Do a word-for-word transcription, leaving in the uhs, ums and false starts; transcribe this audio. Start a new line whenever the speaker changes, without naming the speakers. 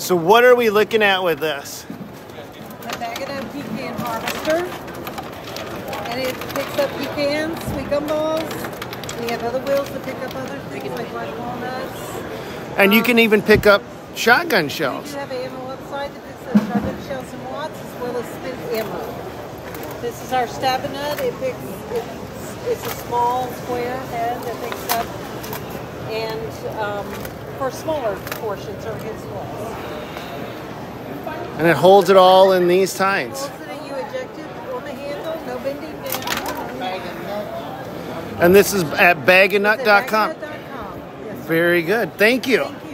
So what are we looking at with this?
A bag of pecan harvester. And it picks up pecans, sweet gumballs. We have other wheels that pick up other things like black walnuts.
And
um,
you can even pick up shotgun
We
shells.
do have ammo outside that picks up shotgun shells and watts as well as spent ammo. This is our stabbing nut. It picks, it's, it's a small square head that picks up and um, for smaller portions or against walls.
And it holds it all in these tines.
Holds it and you eject it on the handle, no bending down.
And this is at bag and nut dot com.
Yes,
Very good. Thank you.
thank you.